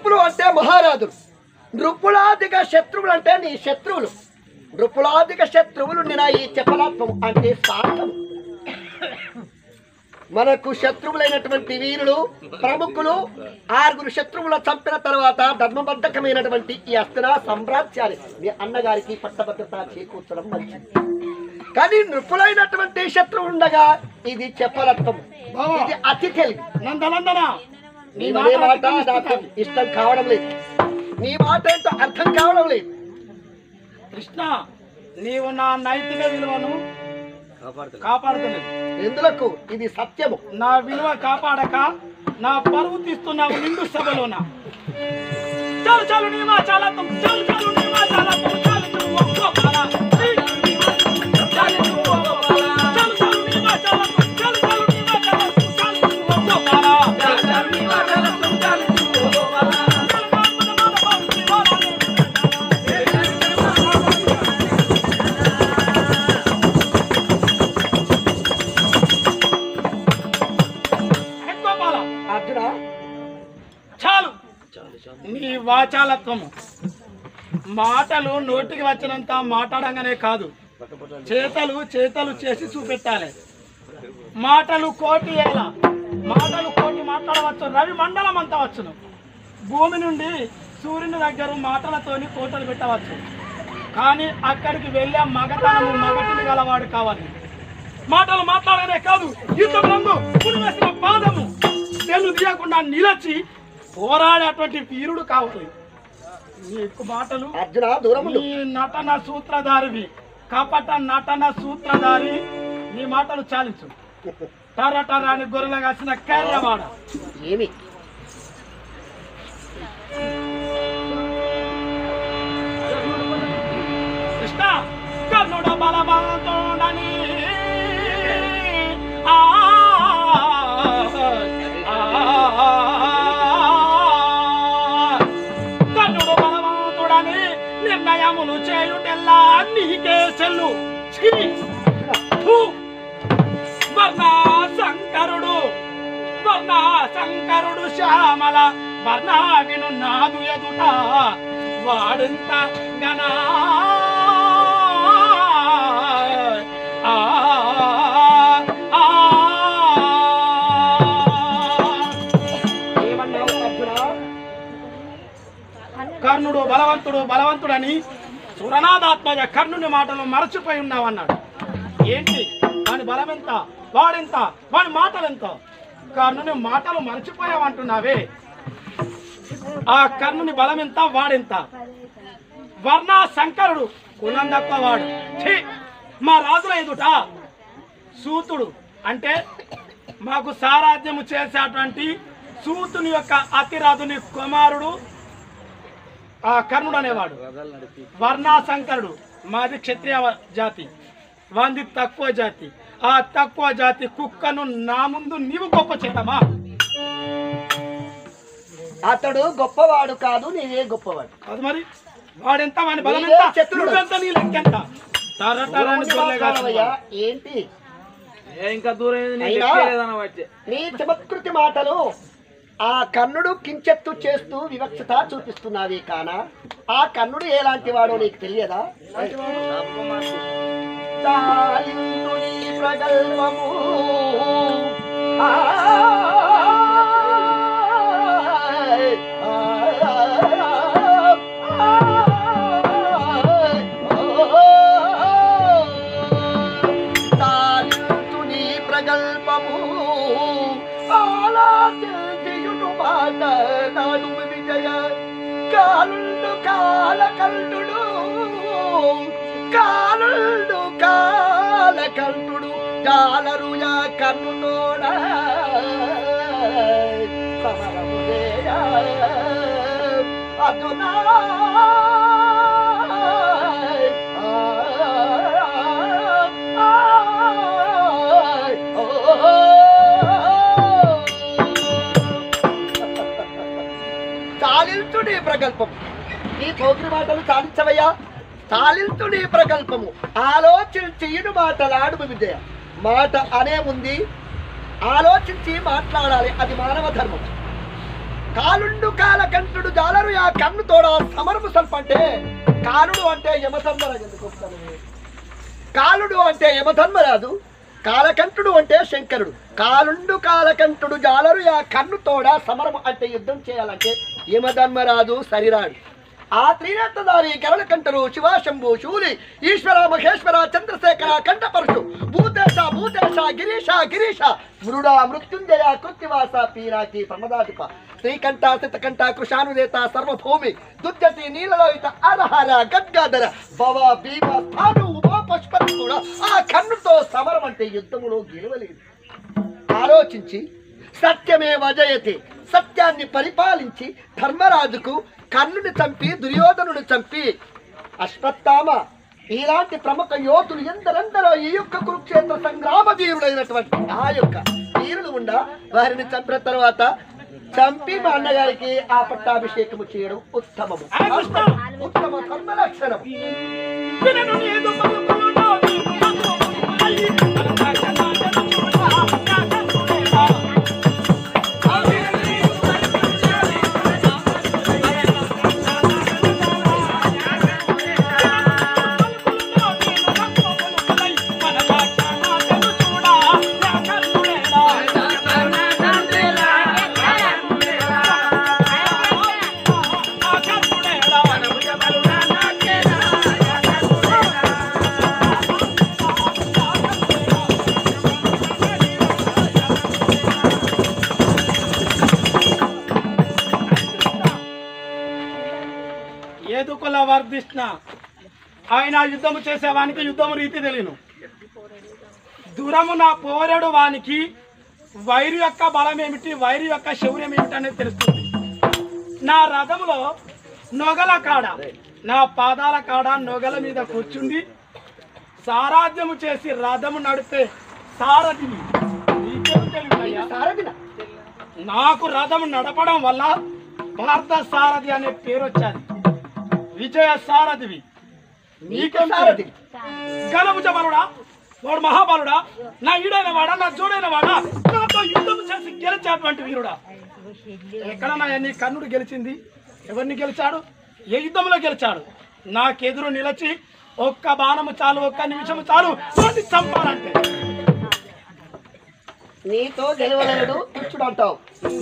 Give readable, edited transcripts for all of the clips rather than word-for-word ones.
నృపులు అంటే మహారాజులు, నృపులాధిక శత్రువులు అంటే నీ శత్రువులు. నృపులాధిక శత్రువులు నిన్న ఈ చెప్పలాత్మం అంటే శాంతము. మనకు శత్రువులైనటువంటి వీరులు ప్రముఖులు 6 శత్రువుల చంపిన తర్వాత ధర్మబద్ధకమైనటువంటి ఈ హస్తినా సామ్రాజ్యాన్ని మీ అన్నగారికి పట్టభద్రత చేకూర్చడం మంచిది. కానీ నృపులైనటువంటి శత్రువు ఉండగా ఇది చెప్పలత్వం, ఇది అతి తెలివి. నీ మాట నాకు ఇష్టం కావడం లేదు, నీ మాట ఏంటో అర్థం కావడం లేదు. కృష్ణ, నీవు నా నైతిక విలువను కాపాడుతున్నది ఎందులకు? ఇది సత్యము. నా విలువ కాపాడక నా పరువు తీస్తున్నావు నిండు సభలోన. చాలు చాలు నీ మా చాలా చాలు చాలు నీ మా చాలా చాలు ఒక్కో బాలా నీ వాచాలత్వము. మాటలు నోటికి వచ్చినంత మాట్లాడంగానే కాదు, చేతలు చేతలు చేసి చూపెట్టాలి. మాటలు కోటి ఏళ్ళ మాటలు కోటి మాట్లాడవచ్చు, రవి మండలం అంతా వచ్చును. భూమి నుండి సూర్యుని దగ్గర మాటలతోని కోటలు పెట్టవచ్చు. కానీ అక్కడికి వెళ్ళే మగతనము మగటిని గలవాడు కావాలి. మాటలు మాట్లాడనే కాదు, యుద్ధంలో పుడివేసిన పాదము తెలు తీయకుండా నిలచి పోరాడేటువంటి వీరుడు కావాలి. నీకు మాటలు నీ నటన సూత్రధారివి, కపట నటన సూత్రధారి. నీ మాటలు చాలించు. టరటరాని గొర్రెల కాసిన కార్యవాడ ఏమి కృష్ణ కర్ణుడు బలవంతుడని కర్ణుడు బలవంతుడని నిర్ణయములు చేయుటెల్లా నీకే చెల్లు. వర్ణశంకరుడు శ్యామల వర్ణ విను నాదు ఎదుట వాడంత గనా కర్ణుడు బలవంతుడని సురనాథాత్మజ కర్ణుని మాటలు మరచిపోయి ఉన్నావన్నాడు. ఏంటి వాని బలమెంత, వాడెంత, వాని మాటలెంత? కర్ణుని మాటలు మరచిపోయావంటున్నావే. ఆ కర్ణుని బలమెంత, వాడెంత? వర్ణశంకరుడు కులం తక్కువవాడు. మా రాజుల ఎదుట సూతుడు అంటే మాకు సారాధ్యము చేసేటువంటి సూతుని యొక్క అతిరాజుని కుమారుడు ఆ కర్ణుడు అనేవాడు. వర్ణశంకరుడు మాది క్షత్రియ జాతి, వాంది తక్కువ జాతి. ఆ తక్కువ జాతి కుక్కను నా ముందు నీవు గొప్ప చేయటమా? అతడు గొప్పవాడు కాదు, నీవే గొప్పవాడు కాదు. మరి వాడెంత, వాని బలం ఎంత, శత్రుడెంత, నీ లెక్కెంత? ఏంటి ఇంకా దూరం నీ చమత్కృతి మాటలు ఆ కర్ణుడు కించెత్తు చేస్తూ వివక్షత చూపిస్తున్నావి. కానా ఆ కర్ణుడు ఎలాంటి వాడో నీకు తెలియదా? ప్రగల్భము ప్రగల్భము నాడు విజయ కాలుండు కాలకంఠుడు కాలుండు కాలకంఠుడు జాలరుయా కన్నునోడ సమరముదేయ అదునా చాలించు నీ ప్రగల్పము. నీ పోగిరి మాటలు చాలించవయ్యా. చాలించు నీ ప్రగల్పము. ఆలోచించి మాటలాడు విజయ. మాట అనే ఉంది, ఆలోచించి మాట్లాడాలి. అది మానవ ధర్మం. కాలుండు కాలకంఠుడు జాలరు ఆ కన్ను తోడ సమరము సల్ప అంటే కాలుడు అంటే యమధర్మరాజు ఎందుకు వస్తాను? కాలుడు అంటే యమధర్మరాజు, కాలకంఠుడు అంటే శంకరుడు. కాలుండు కాలకంఠుడు జాలరు ఆ కన్ను తోడ సమరము అంటే యుద్ధం చేయాలంటే యమధర్మరాజు సరిరాడు. ఆ త్రినేత్రధారి గరళకంఠరు శివాశంభు శూలి ఈశ్వర మహేశ్వర చంద్రశేఖర కంఠపరుషు భూతేశ భూతేశ గిరీశ గిరీశ మృడా మృత్యుంజయ కృత్తివాస పీరాకి ప్రమదాధిప శ్రీకంఠ శతకంఠ కృషానుదేత సర్వభూమి దుర్జటి నీలలోహిత అరహర గద్గాధర భవ భీమ స్థాను ఉపా పశుపతి కూడా ఆ కన్నుతో సమరం అంటే యుద్ధములో గెలవలేదు. ఆలోచించి సత్యమే వజయతి, సత్యాన్ని పరిపాలించి ధర్మరాజుకు కర్ణుని చంపి దుర్యోధనుని చంపి అశ్వత్థామ ఇలాంటి ప్రముఖ యోధులు ఎందరెందరో ఈ యొక్క కురుక్షేత్ర సంగ్రామ వీరులైనటువంటి ఆ యొక్క వీరులు ఉండ వారిని చంపిన తర్వాత చంపి మా అన్నగారికి ఆ పట్టాభిషేకము చేయడం ఉత్తమము, ఉత్తమ ధర్మ లక్షణం. ఏదుకుల వర్ధిష్ణ ఆయన యుద్ధము చేసేవానికి యుద్ధము రీతి తెలియను. దూరము నా పోరెడు వానికి వైరు యొక్క బలం ఏమిటి, వైరు యొక్క శౌర్యం ఏమిటి అనేది తెలుస్తుంది. నా రథములో నొగల కాడ, నా పాదాల కాడ నొగల మీద కూర్చుండి సారాధ్యము చేసి రథము నడిపే సారథిని నీకేం తెలియదయ్యా? నాకు రథము నడపడం వల్ల భారత సారథి అనే పేరు వచ్చాది. విజయ సారథివి నీకేం సారథి? గణభుజ బలుడా, వాడు మహాబలుడా, నా ఈడైన వాడా, నా జోడైన వాడా, నాతో యుద్ధం చేసి గెలిచేటువంటి వీరుడా. ఎక్కడన్నా నీ కర్ణుడు గెలిచింది? ఎవరిని గెలిచాడు? ఏ యుద్ధంలో గెలిచాడు? నాకెదురు నిలిచి ఒక్క బాణము చాలు, ఒక్క నిమిషము చాలు వాడిని చంపాలంటే. నీతో గెలవలేడు తుచ్చుడు అంటావు.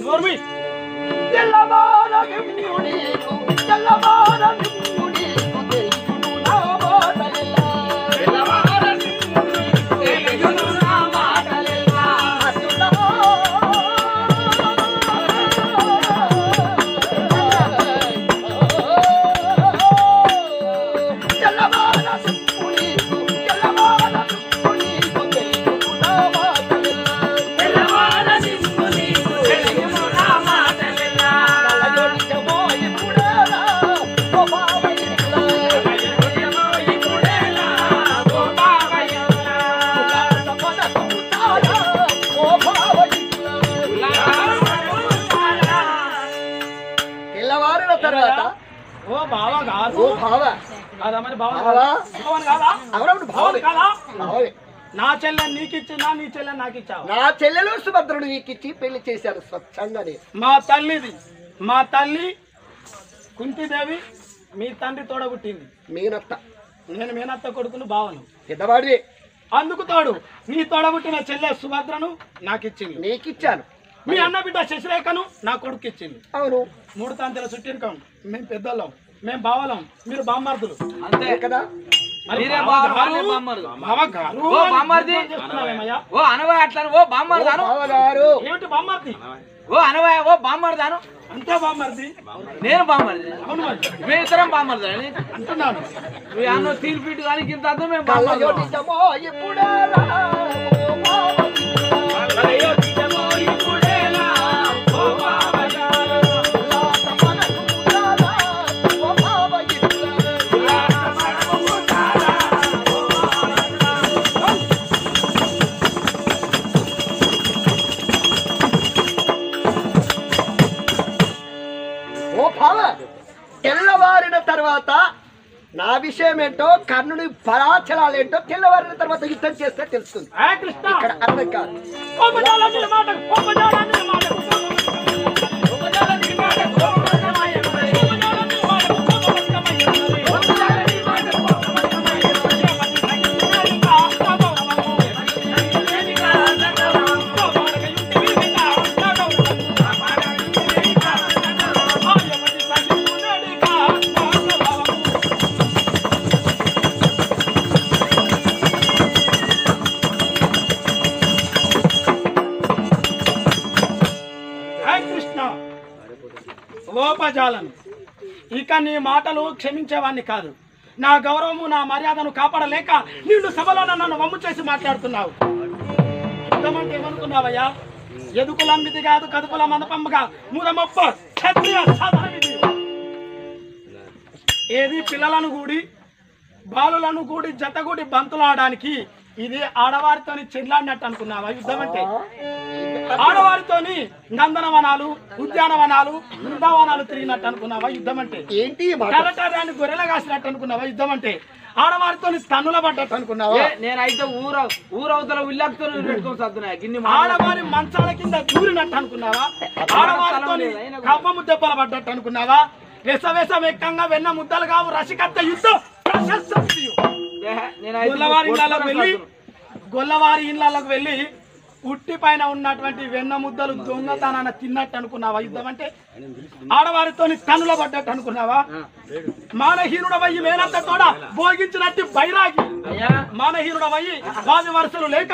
నా చెల్లెని నీకు ఇచ్చినా, నీ చెల్లెని నాకు ఇచ్చావు. నా చెల్లెలు సుభద్రుడు నీకు ఇచ్చి పెళ్లి చేశాడు స్వచ్ఛంగానే. మా తల్లిది, మా తల్లి కుంతిదేవి మీ తండ్రి తోడబుట్టింది. మీనత్త, నేను మీనత్త కొడుకును బావను, పెద్దవాడి. అందుకు తోడు నీ తోడబుట్టిన చెల్లె సుభద్రను నాకు ఇచ్చింది, నీకిచ్చాను. మీ అన్న బిడ్డ శశిరేఖను నా కొడుకు ఇచ్చింది. అవును, 3 తంతెల చుట్టినకం. మేము పెద్దోళ్ళం, మేము బావలం, మీరు బామ్మర్దులు అంతే కదా. ఏమిటి బామ్మర్ది? అంతే బామ్మర్ది, నేను బామ్మర్ది. అవును మరి మేము ఇద్దరం బామ్మర్ది అంటున్నాను. అన్న స్టీల్ ఫీట్ కానీ ఇంత మేము తెల్లవారిన తర్వాత నా విషయం ఏంటో, కర్ణుడి పరాచరాలు ఏంటో తెల్లవారిన తర్వాత యుద్ధం చేస్తే తెలుస్తుంది. ఇక్కడ అర్థం కాదు. ఓపజాలను ఇక నీ మాటలు క్షమించేవాడిని కాదు. నా గౌరవము నా మర్యాదను కాపాడలేక నిన్ను సభలో నన్ను వమ్ము చేసి మాట్లాడుతున్నావు. యుద్ధమంటే ఏమనుకున్నావయ్యా? ఎదుకులమ్మిది కాదు కదుపుల మందపమ్మగా మూడమొప్ప క్షత్రియ సాధనమిది. ఏది పిల్లలను కూడి బాలులను కూడి జతగూడి బంతులాడడానికి ఇది ఆడవారితోని చెల్లాడినట్టు అనుకున్నావా? యుద్ధం అంటే ఆడవారితోని నందనవనాలు ఉద్యానవనాలు బృందావనాలు తిరిగినట్టు అనుకున్నావా? యుద్ధం అంటే ఏంటి కరటాన్ని గొర్రెల కాసినట్టు అనుకున్నావా? యుద్ధం అంటే ఆడవారితోని తన్నుల పడ్డట్టు అనుకున్నావా? నేనైతే ఊరవతల ఉల్లాక్తో పెట్టుకొని సత్తున్నా గిన్ని ఆడవారి మంచాల కింద దూరినట్టు అనుకున్నావా? ఆడవారితోని కవ్వము దెబ్బలు పడ్డట్టు అనుకున్నావా? వెసవెసం ఎక్కంగా వెన్న ముద్దలు కావు రసికత్త యుద్ధం గొల్లవారి ఇళ్లకు వెళ్ళి ఉట్టి పైన ఉన్నటువంటి వెన్న ముద్దలు దొంగతనాన్ని తిన్నట్టు అనుకున్నావా? యుద్ధం అంటే ఆడవారితోని తనుల పడ్డట్టు అనుకున్నావా? మానహీనుడవయ్యి మేనంత తోడ భోగించినట్టు బైరాగి మానహీనుడవయ్యి వాది వరుసలు లేక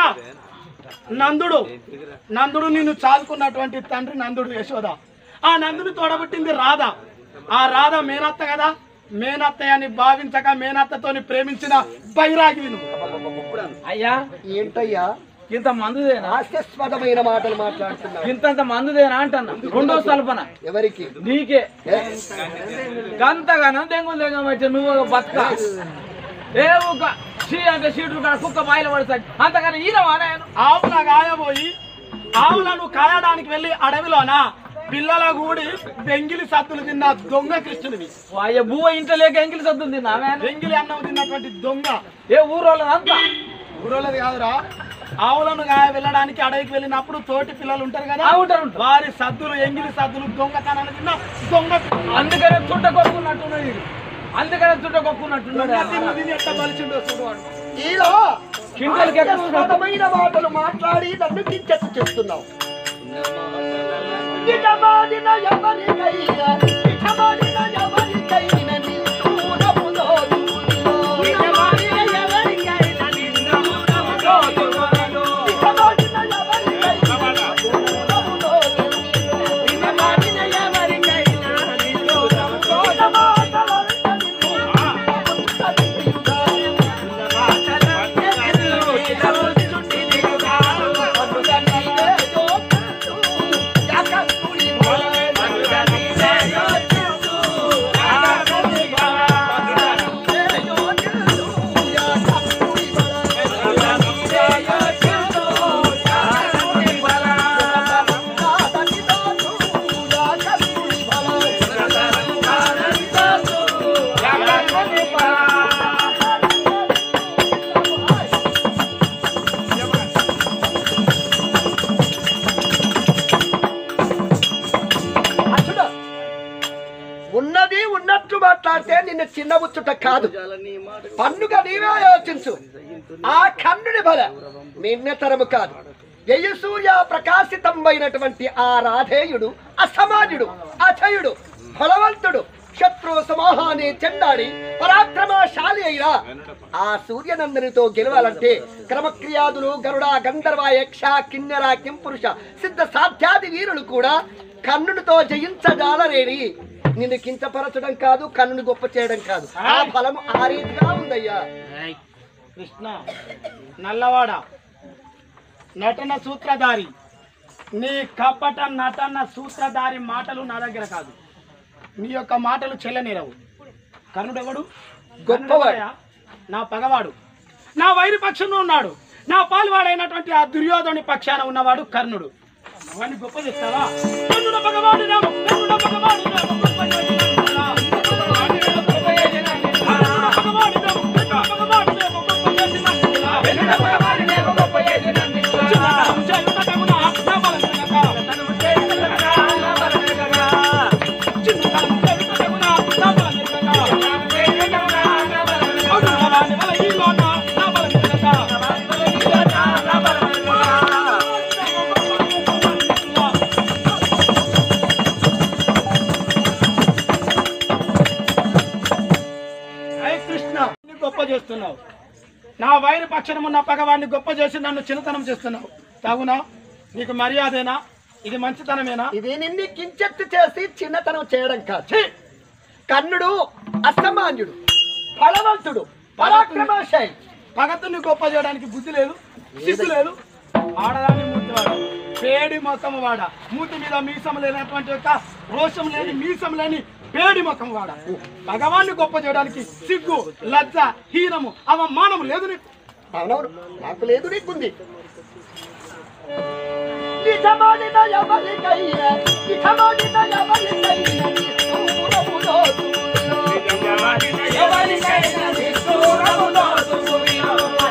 నందుడు నిన్ను చాలుకున్నటువంటి తండ్రి నందుడు యశోద. ఆ నందుని తోడబుట్టింది రాధ. ఆ రాధ మేనత్త కదా. మేనత్తయ్యని భావించక మేనత్తతోని ప్రేమించిన బైరాగి అయ్యా. ఏంటయ్యా ఇంత మందుదేనా? హాస్యాస్పదమైన మాటలు మాట్లాడుతున్నావు. ఇంత మందుదేనా అంటున్నా. రెండో సల్పన ఎవరికి? నీకే. గంతగానో దెంగులు దెంగ నువ్వు బతుక ఏ ఒక సీ అంటే సీట్లు కాడ కుక్క బాయిల పడతాడు అంతగానే ఈయన ఆవుల గాయబోయి ఆవులను కాయడానికి వెళ్ళి అడవిలోన పిల్లల కూడి వెంగిలి సత్తులు తిన్న దొంగ కృష్ణుడివి. బువ్వ ఇంట్లో లేక ఎంగిలి సత్తులు తిన్నా వెంగిలి అన్నం తిన్నటువంటి దొంగ. ఏ ఊరోళ్ళదంతా ఊరోళ్ళది కాదురా. ఆవులను గాయ వెళ్ళడానికి అడవికి వెళ్ళినప్పుడు తోటి పిల్లలు ఉంటారు కదా, ఉంటారు. వారి సద్దులు ఎంగిలి సద్దులు దొంగతనాన్ని తిన్న దొంగ. అందుకనే చుట్ట కొట్టుకున్నట్టున్నది. అందుకనే చుట్ట కొట్టుకున్నట్టున్నది. ఎట్లా బలిచిండో చూడవాడు. ఇలా హాస్యాస్పదమైన మాటలు మాట్లాడి నన్ను కించెత్తు చేస్తున్నావు. ఇటమాడిన ఎవరికైనా ఇటమాడిన ఎవరికైనా నిన్నూనములో ఇటమాడిన ఎవరికైనా నిన్నూనములో ఇటమాడిన ఎవరికైనా నిన్నూనములో ఇటమాడిన ఎవరికైనా నిన్నూనములో ఉన్నది ఉన్నట్టు మాట్లాడితే నిన్ను చిన్నబుచ్చుట కాదు. పన్నుగా నీవే ఆలోచించు. ఆ కన్నుని బల నిన్నతరము కాదు. యయసూర్య ప్రకాశితమైనటువంటి ఆ రాధేయుడు అసమాన్యుడు అచయుడు బలవంతుడు శత్రు సమాహాన్ని చెండాడి పరాక్రమశాలి అయినా ఆ సూర్యనందనితో గెలవాలంటే క్రమక్రియాదులు గరుడ గంధర్వ యక్ష కిన్నెర కింపురుష సిద్ధ సాధ్యాది వీరులు కూడా కన్నునితో జయించజాలరేని. నిన్ను కించపరచడం కాదు, కన్నుని గొప్ప చేయడం కాదు. ఆ ఫలము ఆ రీతిగా ఉందయ్యా. కృష్ణ నల్లవాడ నటన సూత్రధారి, నీ కపట నటన సూత్రధారి మాటలు నా దగ్గర కాదు. నీ యొక్క మాటలు చెల్లనిరవు. కర్ణుడెవడు? గొప్పవాడు, నా పగవాడు, నా వైరి పక్షంలో ఉన్నాడు. నా పాలువాడైనటువంటి ఆ దుర్యోధని పక్షాన ఉన్నవాడు కర్ణుడు. అవన్నీ గొప్ప చేస్తావా? కర్ణుడ పగవాడు నాము, కర్ణుడ పగవాడు నాము, గొప్ప చేసినాము. చేస్తున్నావు. నా వైరి పక్షం ఉన్న పగవాడిని గొప్ప చేసి నన్ను చిన్నతనం చేస్తున్నావు. తాగునా? నీకు మర్యాదేనా? ఇది మంచితనమేనా? ఇది నిన్ను కించెత్తు చేసి చిన్నతనం చేయడం కాదు. ఛీ! కర్ణుడు అసమాన్యుడు, బలవంతుడు, పరాక్రమశాలి. భగతుని గొప్ప చేయడానికి బుద్ధి లేదు, సిగ్గు లేదు. ఆడదాన్ని మూతి వాడ, పేడి మొఖం వాడ, మూతి మీద మీసం లేనటువంటి యొక్క రోషం లేని మీసం లేని పేడి ముఖం వాడ. భగవాన్ని గొప్ప చేయడానికి సిగ్గు, లజ్జ, హీనము, అవమానం లేదు నీకు. అవునవును, నాకు లేదు, నీకుంది. నిజమాడిన ఎవరికైనా, నిజమాడిన ఎవరికైనా నిష్ఠూరములో దూరిలో. నిజమాడిన ఎవరికైనా నిష్ఠూరములో దూరిలో.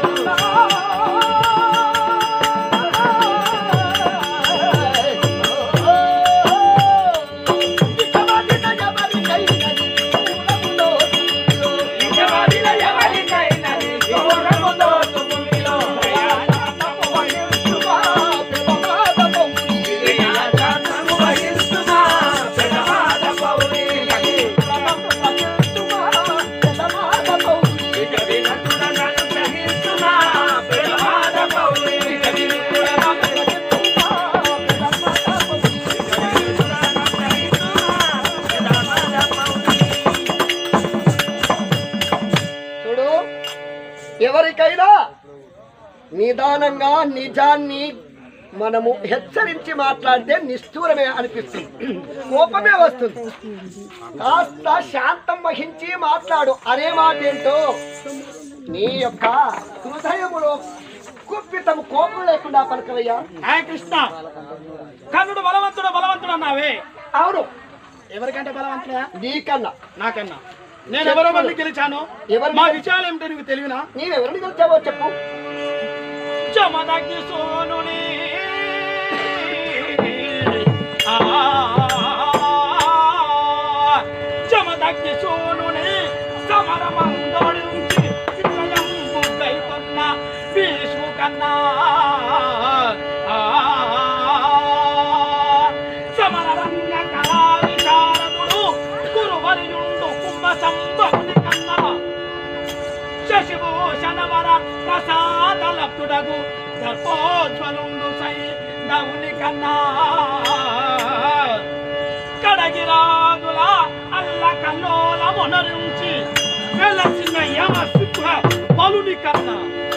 ఎవరికైనా నిదానంగా నిజాన్ని మనము హెచ్చరించి మాట్లాడితే నిష్ఠూరమే అనిపిస్తుంది, కోపమే వస్తుంది. కాస్త శాంతం వహించి మాట్లాడు. అనే మాట ఏంటో నీ యొక్క హృదయములో కుప్పితం కోపం లేకుండా పలకవయ్యా. కృష్ణ, కర్ణుడు బలవంతుడు బలవంతుడు అన్నావే. అవును. ఎవరికంటే బలవంతుడా? నీకన్నా. నాకన్నా. నేను ఎవరెవరిని గెలిచాను? మా విషయాలు ఏమిటో నీకు తెలివినా? నీవెవరిని గెలిచావో చెప్పు. జమదగ్ని సోనుని జమదగ్ని సోనుని సమరమందోడించి చిత్రయంబు కైకొన్న భీష్ము కన్నా సమరరంగ కళా విశారదుడు గురువరియుండు కుంభ సంభవుని కన్నా శశిభూషణవర ప్రసాదలప్తుడగు గర్భోజ్వలుండు సైంధవుని కన్నా కడగిరాదుల అల్ల కల్లోలమునరించి వెలసిన యమసింహ బలుని కన్నా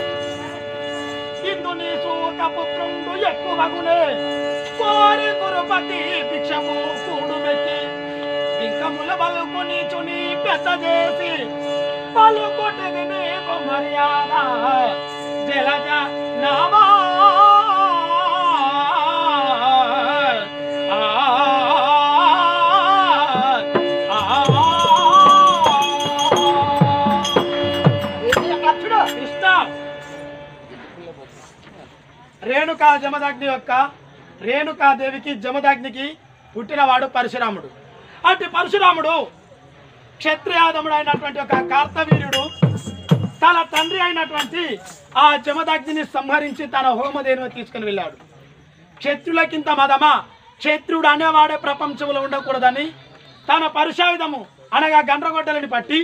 ఇందుని సూత పుత్రుండు ఎక్కువగునే కోరి గురుపతి భిక్షము కూడు మెక్కి బింకముల బలుకుని చుని పెద్ద చేసి పలుకొట్టది నీకు మర్యాద జలజ నామా. కృష్ణ, రేణుకా జమదగ్ని యొక్క రేణుకాదేవికి జమదగ్నికి పుట్టినవాడు పరశురాముడు. అటు పరశురాముడు క్షత్రియాదముడు అయినటువంటి ఒక కార్తవీర్యుడు తన తండ్రి అయినటువంటి ఆ జమదగ్నిని సంహరించి తన హోమధేనువు తీసుకుని వెళ్ళాడు. క్షత్రులకింత మదమా, క్షత్రుడు అనేవాడే ప్రపంచంలో ఉండకూడదని తన పరుషాయుధము అనగా గండ్రగొడ్డలని పట్టి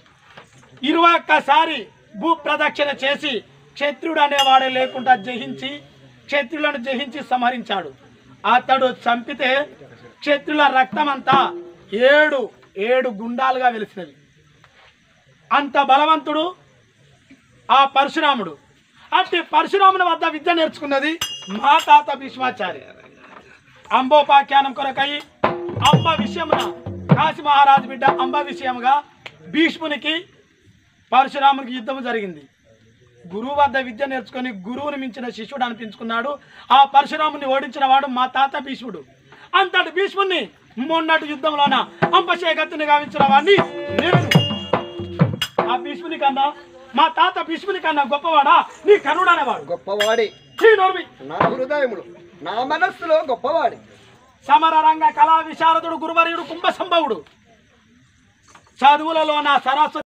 21 భూ ప్రదక్షిణ చేసి క్షత్రుడు అనేవాడే లేకుండా జయించి క్షత్రులను జయించి సంహరించాడు. అతడు చంపితే క్షత్రుల రక్తమంతా 7 గుండాలుగా వెలిసినవి. అంత బలవంతుడు ఆ పరశురాముడు. అట్టి పరశురాముని వద్ద విద్య నేర్చుకున్నది మా తాత భీష్మాచార్య. అంబోపాఖ్యానం కొరకై అంబ విషయమున కాశీ మహారాజు బిడ్డ అంబ విషయముగా భీష్మునికి పరశురామునికి యుద్ధం జరిగింది. గురువు వద్ద విద్య నేర్చుకుని గురువుని మించిన శిష్యుడు అనిపించుకున్నాడు. ఆ పరశురాముని ఓడించిన వాడు మా తాత భీష్ముడు. అంతటి భీష్ముని మొన్నటి యుద్ధంలోన అంపశేగత్తుని గావించిన వాడిని నేను. ఆ భీష్ముని కన్నా మా తాత భీష్ముని కన్నా గొప్పవాడా నీ కర్ణుడు అనేవాడు? గొప్పవాడి. నా హృదయములో నా మనస్సులో గొప్పవాడి. సమర రంగ కళా విశారదుడు గురువర్యుడు కుంభ సంభవుడు. చదువులలో నా సరస్వతి